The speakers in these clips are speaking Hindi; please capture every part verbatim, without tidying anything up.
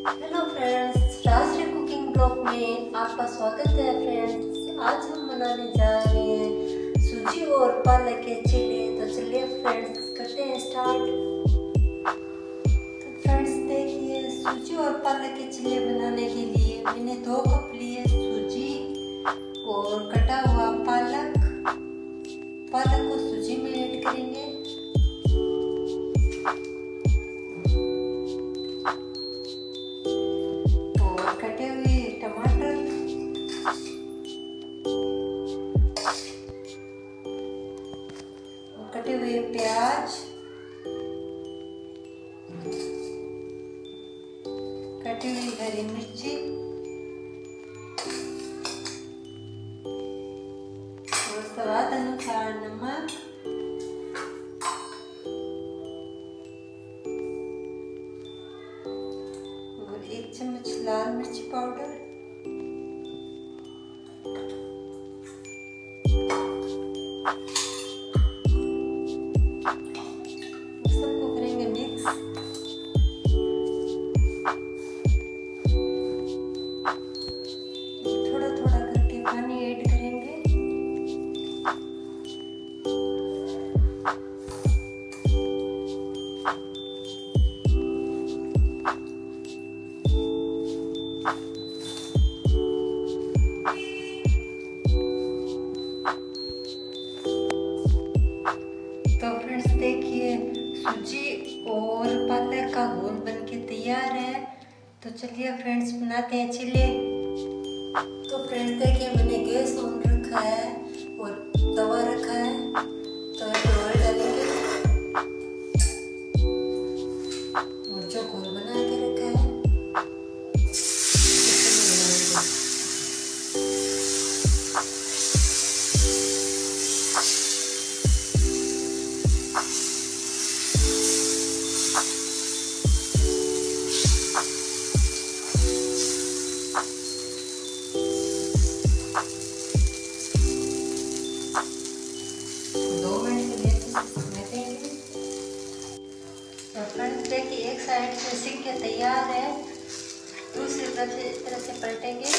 हेलो फ्रेंड्स, राष्ट्रीय कुकिंग ब्लॉग में आपका स्वागत है। फ्रेंड्स, आज हम बनाने जा रहे हैं सूजी और पालक के चिल्ले। तो चलिए फ्रेंड्स, करते हैं स्टार्ट। तो फ्रेंड्स देखिए, सूजी और पालक के चिल्ले बनाने के लिए मैंने दो कप लिए सूजी और कटा हुआ पालक। पालक को सूजी में ऐड करेंगे। कटे हुए टमाटर, कटे हुए प्याज, कटी हुई हरी मिर्ची और स्वाद अनुसार नमक। एक चम्मच लाल मिर्ची पाउडर, सबको करेंगे मिक्स। थोड़ा थोड़ा करके पानी ऐड करेंगे। तो फ्रेंड्स देखिए, सूजी और पालक का घोल बनके तैयार है। तो चलिए फ्रेंड्स, बनाते हैं चिल्ले। तो फ्रेंड्स देखिए, मैंने गैस ऑन रखा है और तवा रखा है। तो ऑयल डालेंगे और जो घोल बना के रखा है फ्रेंड्स देखिए, एक साइड से सिक के तैयार है, दूसरी तरफ से इस तरह से पलटेंगे।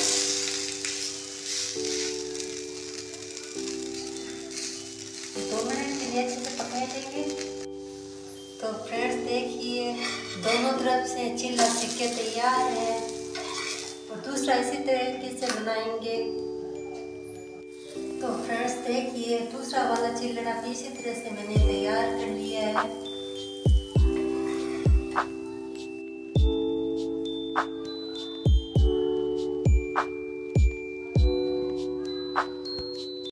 दो मिनट के लिए अच्छे से पकाए देंगे। तो फ्रेंड्स देखिए, दोनों तरफ से चिल्ला सिक के तैयार है और दूसरा इसी तरीके से बनाएंगे। तो फ्रेंड्स देखिए, दूसरा वाला चिल्ला भी इसी तरह से मैंने तैयार कर लिया है।